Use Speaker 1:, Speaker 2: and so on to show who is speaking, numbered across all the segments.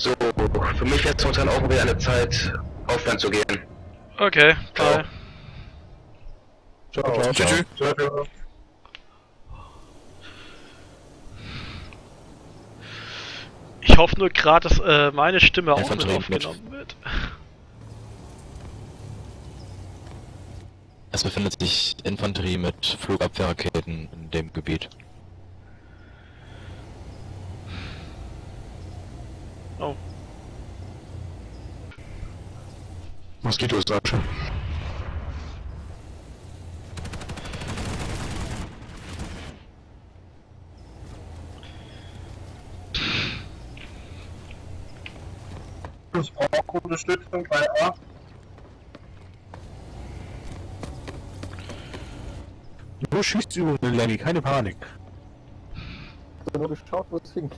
Speaker 1: So, für mich wäre es momentan auch wieder eine Zeit, aufwärts zu gehen.
Speaker 2: Okay, bye.
Speaker 3: Ciao, ciao,
Speaker 4: Tschüss.
Speaker 3: ciao. Ciao.
Speaker 2: Ich hoffe nur gerade, dass meine Stimme auch mit
Speaker 4: Infanterie
Speaker 2: aufgenommen wird.
Speaker 4: Es befindet sich Infanterie mit Flugabwehrraketen in dem Gebiet.
Speaker 2: Oh.
Speaker 3: Moskito ist Archer. Ich brauche Unterstützung bei A. Nur Schießübungen, Lenny, keine Panik.
Speaker 5: Ich habe nur geschaut, wo es hingeht.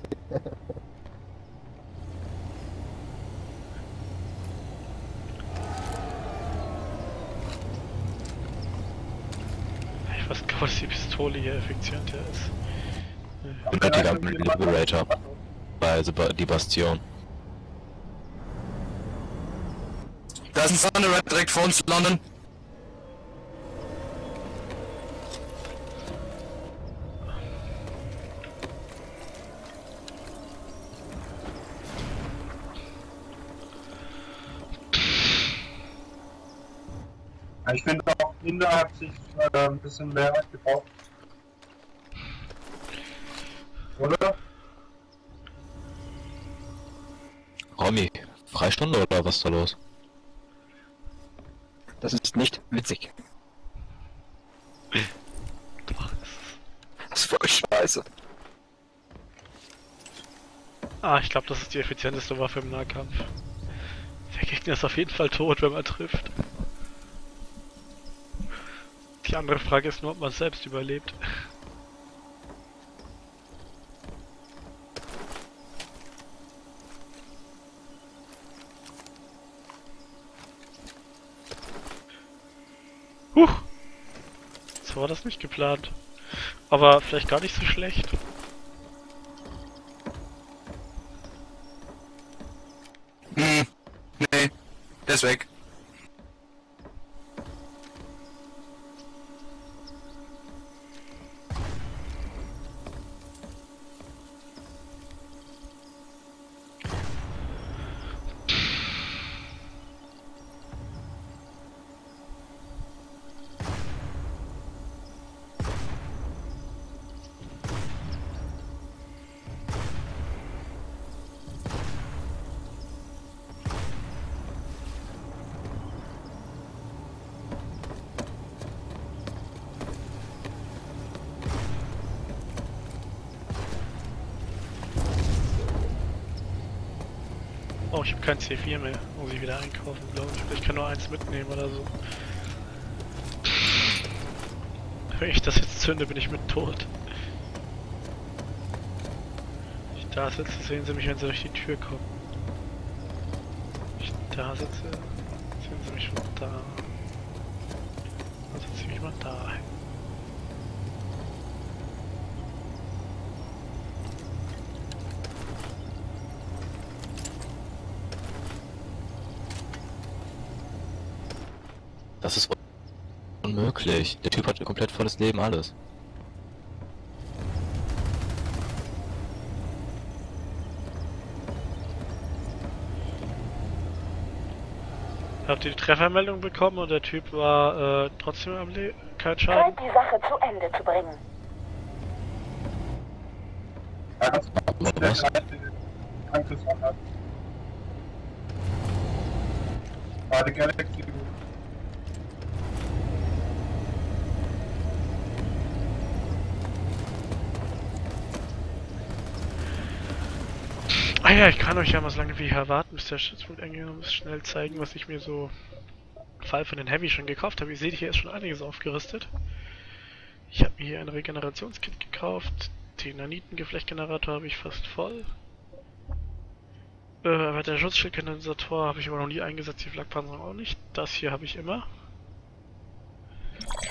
Speaker 2: Ich weiß gar nicht, dass die Pistole hier effizienter ist.
Speaker 4: Benötiger Liberator bei die Bastion.
Speaker 6: Da ist ein Thunder Red direkt vor uns landen.
Speaker 3: Ich finde auch Inder hat sich ein bisschen mehr gebraucht. Oder?
Speaker 4: Romy, Freistunde oder was ist da los?
Speaker 5: Das ist nicht witzig.
Speaker 6: Das ist voll scheiße.
Speaker 2: Ah, ich glaube, das ist die effizienteste Waffe im Nahkampf. Der Gegner ist auf jeden Fall tot, wenn man trifft. Die andere Frage ist nur, ob man selbst überlebt. So war das nicht geplant. Aber vielleicht gar nicht so schlecht.
Speaker 6: Nee, der ist weg.
Speaker 2: Oh, ich habe kein C4 mehr. Muss ich wieder einkaufen, glaube ich. Ich kann nur eins mitnehmen oder so. Wenn ich das jetzt zünde, bin ich mit tot. Wenn ich da sitze, sehen sie mich, wenn sie durch die Tür kommen. Wenn ich da sitze, sehen sie mich von da. Also ziehe ich mal da hin.
Speaker 4: Das ist unmöglich. Der Typ hat komplett volles Leben, alles.
Speaker 2: Habt ihr die Treffermeldung bekommen und der Typ war trotzdem am Leben? Kein Schaden?
Speaker 7: Scheint die Sache zu Ende zu bringen.
Speaker 4: Was?
Speaker 3: Warte, Galaxy.
Speaker 2: Ah ja, ich kann euch ja mal so lange wie hier warten, bis der Stützpunkt eingenommen ist, schnell zeigen, was ich mir so im Fall von den Heavy schon gekauft habe. Ihr seht, hier ist schon einiges aufgerüstet. Ich habe mir hier ein Regenerationskit gekauft. Den Nanitengeflechtgenerator habe ich fast voll. Aber der Schutzschildkondensator habe ich aber noch nie eingesetzt, die Flakpanzerung auch nicht. Das hier habe ich immer.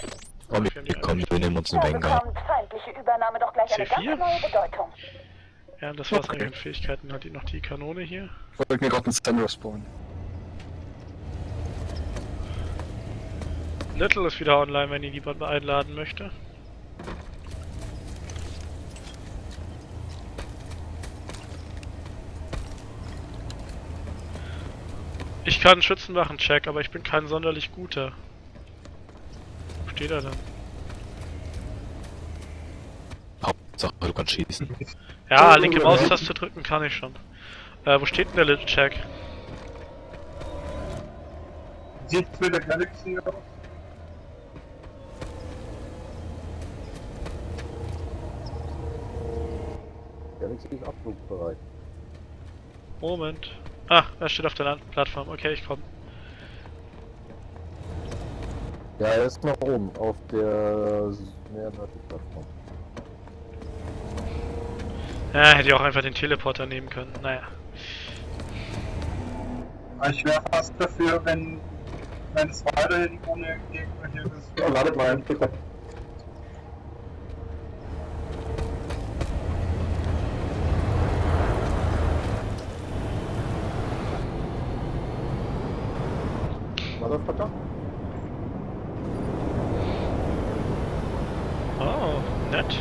Speaker 4: Romy, komm, wir nehmen uns eine
Speaker 7: Da
Speaker 4: Vanguard.
Speaker 7: bekommt feindliche Übernahme doch gleich eine
Speaker 2: C4?
Speaker 7: ganz neue Bedeutung.
Speaker 2: Ja, das war's eigentlich an Fähigkeiten. Hat die noch die Kanone hier?
Speaker 6: Ich wollte mir gerade einen Sender spawnen.
Speaker 2: Little ist wieder online, wenn ihr jemand einladen möchte. Ich kann Schützen machen, Check, aber ich bin kein sonderlich guter. Wo steht er denn?
Speaker 4: Hauptsache, du kannst schießen.
Speaker 2: Ja, linke Maustaste drücken kann ich schon. Wo steht denn der Little Check?
Speaker 3: Sieht mit der Galaxy aus?
Speaker 5: Galaxy ist abflugbereit.
Speaker 2: Moment. Ah, er steht auf der Landplattform. Okay, ich komm.
Speaker 5: Ja, er ist noch oben, auf der mehr nördlichen Plattform.
Speaker 2: Ja, hätte ich auch einfach den Teleporter nehmen können. Naja.
Speaker 3: Ich wäre fast dafür, wenn es weiterhin ohne Gegner hier ist.
Speaker 5: Ja, ladet mal ein, bitte. Motherfucker?
Speaker 2: Oh, nett.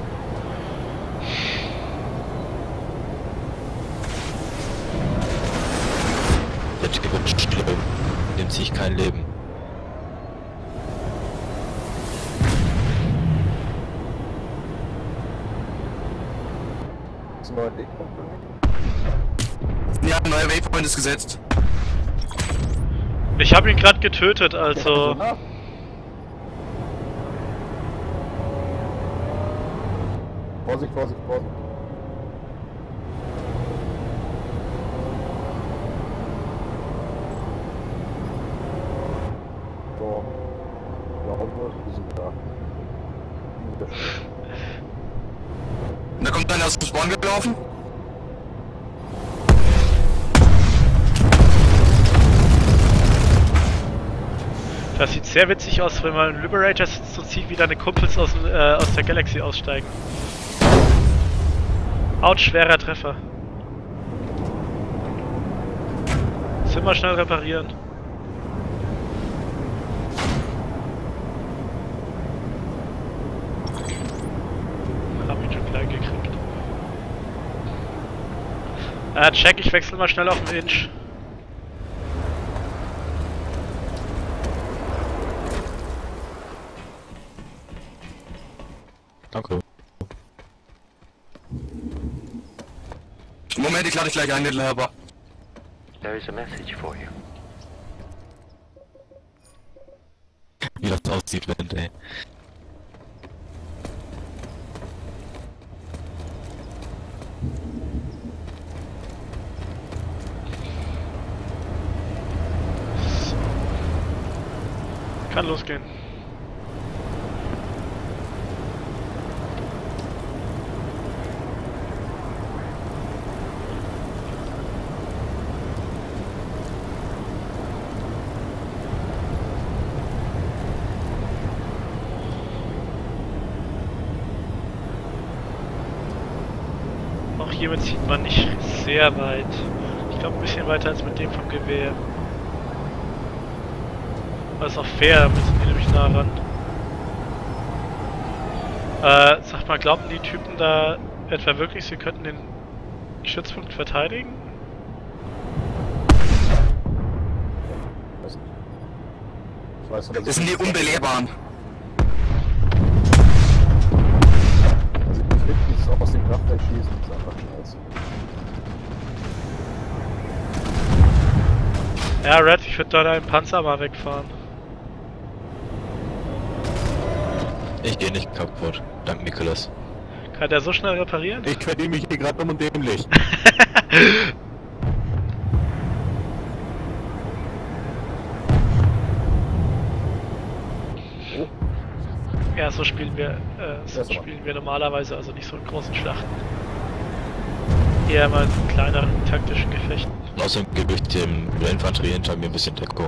Speaker 4: Der Typ wird schlimm. Nimmt sich kein Leben.
Speaker 5: Ist ein neuer Wegpunkt für mich?
Speaker 6: Ja, ein neuer Waypoint ist gesetzt.
Speaker 2: Ich habe ihn gerade getötet, also...
Speaker 5: Ja. Vorsicht, Vorsicht, Vorsicht. So. Ja, wir sind da.
Speaker 6: Da kommt einer aus dem Spawn gelaufen.
Speaker 2: Das sieht sehr witzig aus, wenn man im Liberator sitzt und sieht, wie deine Kumpels aus der Galaxy aussteigen. Autsch, schwerer Treffer. Zimmer schnell reparieren. Hab ihn schon klein gekriegt. Check, ich wechsle mal schnell auf den Inch.
Speaker 4: Danke.
Speaker 6: Moment, ich lade dich gleich ein, Little Helper.
Speaker 1: There is a message for you.
Speaker 4: Wie das aussieht, Wind, ey.
Speaker 2: Kann losgehen. Auch hiermit sieht man nicht sehr weit. Ich glaube ein bisschen weiter als mit dem vom Gewehr. Aber ist auch fair, müssen die nämlich nah ran. Sag mal, glauben die Typen da etwa wirklich, sie könnten den Stützpunkt verteidigen?
Speaker 5: Ich weiß nicht,
Speaker 6: Das sind die Unbelehrbaren.
Speaker 5: Also ich will nicht so aus dem Kraftwerk schießen, das ist einfach scheiße.
Speaker 2: Ja, Red, ich würde da deinen Panzer mal wegfahren.
Speaker 4: Ich gehe nicht kaputt. Dank Nicholas.
Speaker 2: Kann der so schnell reparieren?
Speaker 8: Ich verdiene mich hier gerade dumm und dämlich.
Speaker 2: Ja, so spielen wir normalerweise, also nicht so in großen Schlachten. Eher mal in kleineren taktischen Gefechten.
Speaker 4: Außerdem gebe ich dem der Infanterie hinter mir ein bisschen Deko.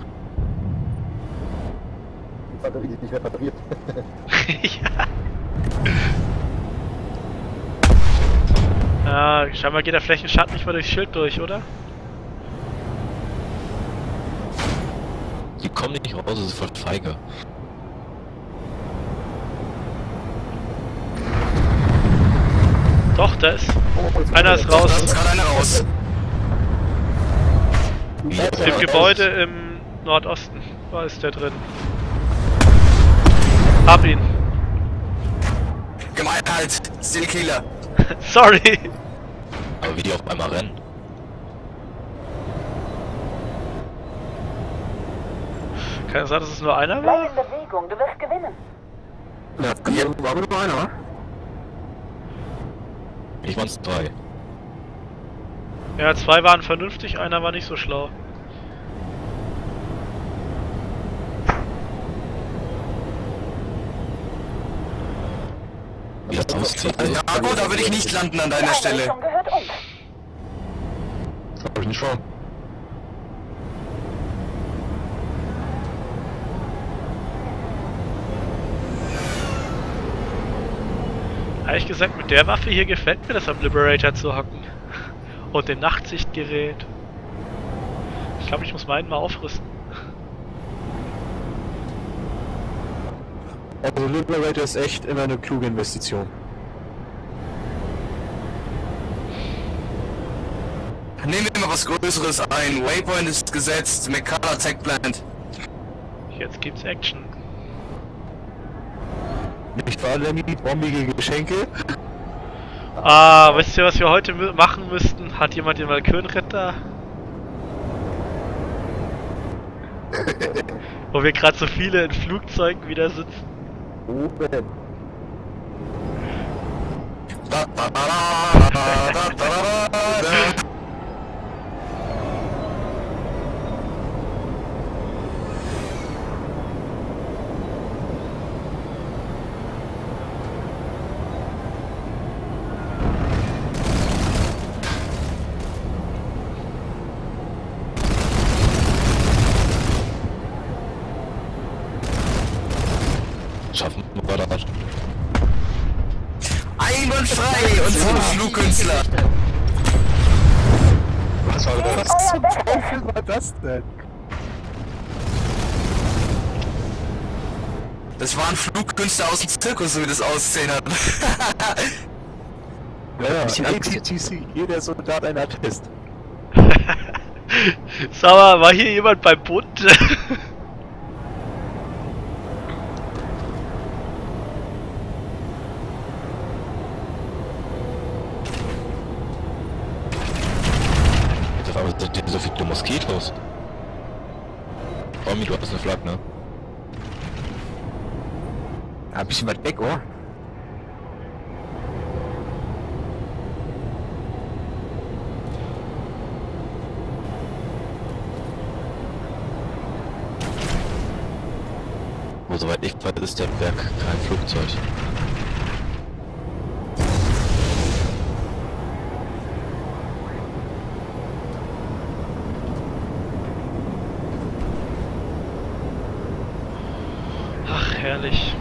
Speaker 5: Die Batterie ist nicht repariert.
Speaker 2: Ja. Ah, scheinbar geht der Flächenschatten nicht mal durchs Schild durch, oder?
Speaker 4: Die kommen nicht raus, das ist voll feige.
Speaker 2: Doch, da ist. Einer ist
Speaker 6: Da
Speaker 2: raus.
Speaker 6: ist gerade einer raus.
Speaker 4: Wie
Speaker 2: Im Gebäude im Nordosten. Da ist der drin. Hab ihn.
Speaker 6: Gemeinheit. Still Killer.
Speaker 2: Sorry.
Speaker 4: Aber wie die auf einmal rennen.
Speaker 2: Kann es sein, dass es nur einer
Speaker 7: Bleib
Speaker 2: war?
Speaker 7: in Bewegung, du wirst gewinnen.
Speaker 8: Ja, war nur einer, wa?
Speaker 4: Ich waren's 3.
Speaker 2: Ja, 2 waren vernünftig, einer war nicht so schlau.
Speaker 4: Wie das aussieht.
Speaker 6: Ja gut, da würde ich nicht landen an deiner
Speaker 7: Die
Speaker 6: Stelle.
Speaker 7: Einrichtung gehört uns.
Speaker 8: Hab ich nicht schon.
Speaker 2: Ehrlich gesagt, mit der Waffe hier gefällt mir das am Liberator zu hocken. Und dem Nachtsichtgerät. Ich glaube, ich muss meinen mal aufrüsten.
Speaker 8: Also Liberator ist echt immer eine kluge Investition.
Speaker 6: Nehmen wir mal was Größeres ein. Waypoint ist gesetzt. Mekala Tech Plant.
Speaker 2: Jetzt gibt's Action.
Speaker 8: Nicht wahr, Lemmy? Bombige Geschenke?
Speaker 2: Ah, wisst ihr, was wir heute machen müssten? Hat jemand den Walkürenritter? Wo wir gerade so viele in Flugzeugen wieder sitzen.
Speaker 5: Oben.
Speaker 6: Da, da, da, da, da, da, da.
Speaker 4: Schaffen wir das.
Speaker 6: Einwandfrei und zum Flugkünstler.
Speaker 1: Was war
Speaker 7: Gebt
Speaker 1: das?
Speaker 7: euer Bestes.
Speaker 8: Was war das denn?
Speaker 6: Das war ein Flugkünstler aus dem Zirkus, so wie das aussehen hat.
Speaker 8: Ja,
Speaker 4: bisschen
Speaker 8: ATTC, jeder Soldat ein Attest.
Speaker 2: Sag mal, war hier jemand beim Bund?
Speaker 4: Aber sind hier so viele Moskitos. Romy, du hast eine Flak, ne?
Speaker 8: Ein bisschen weit weg, oder?
Speaker 4: Wo soweit ich weiß, ist der Berg kein Flugzeug.
Speaker 2: Ach, herrlich.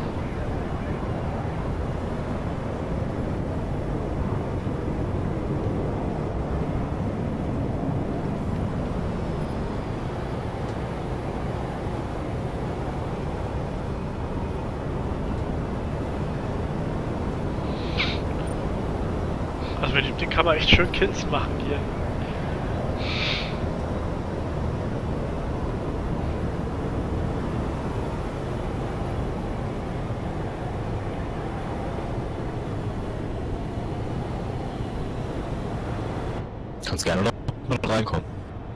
Speaker 2: Also mit dem Ding kann man echt schön Kills machen hier.
Speaker 4: Kannst gerne noch reinkommen.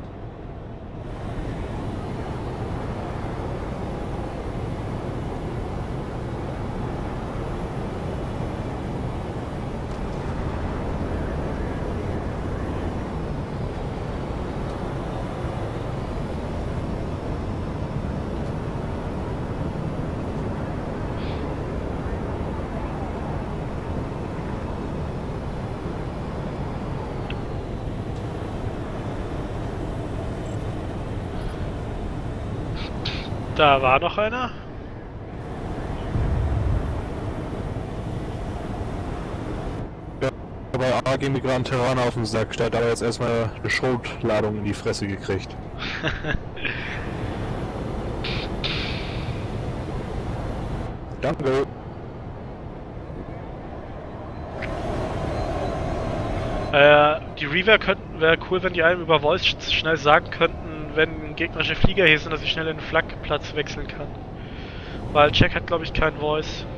Speaker 2: Da war noch einer.
Speaker 8: Aber geht mir gerade ein Terraner auf den Sack. Der hat aber jetzt erstmal eine Schrotladung in die Fresse gekriegt. Danke.
Speaker 2: Die Reaver wäre cool, wenn die einem über Voice schnell sagen könnten, wenn gegnerische Flieger hier sind, dass ich schnell den Flakplatz wechseln kann. Weil Jack hat, glaube ich, kein Voice.